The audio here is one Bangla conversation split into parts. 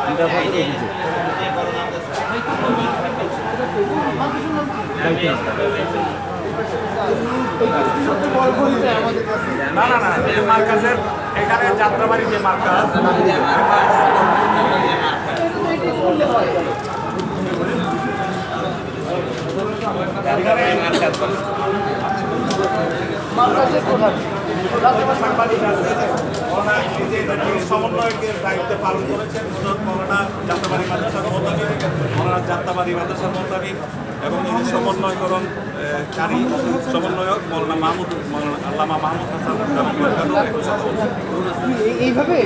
না না না, মার্কাজের এখানে যাত্রাবাড়ি যে মার্কাজ সমন্বয়কের দায়িত্ব পালন করেছেন মৌলানা যাত্রাবাড়ি মাদ্রাসার মোতাবিক, মৌলানা যাত্রাবাড়ি মাদ্রাসার মোতাবিক এবং সমন্বয়করণ কারী সমন্বয়ক মৌলানা মাহমুদ আল্লামা মাহমুদ হাসান এইভাবে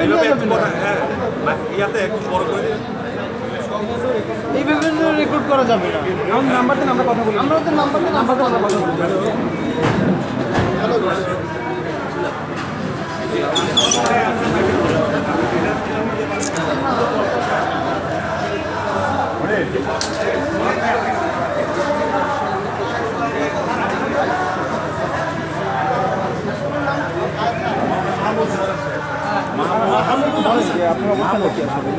ইয়াতে একটু বড় করে এইভাবে রেকর্ড করা যাবে না। নাম্বার দেন, আমরা কথা বলি। আমরা তো নাম্বার দেন, আমরা কথা বলি। আপনার অবস্থা কি আসলে?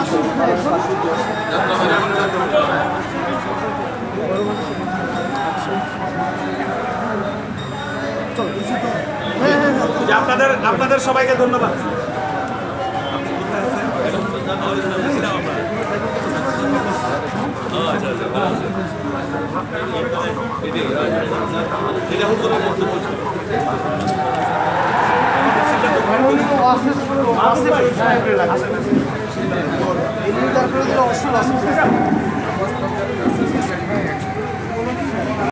আপনাদের সবাইকে ধন্যবাদ। তারপরে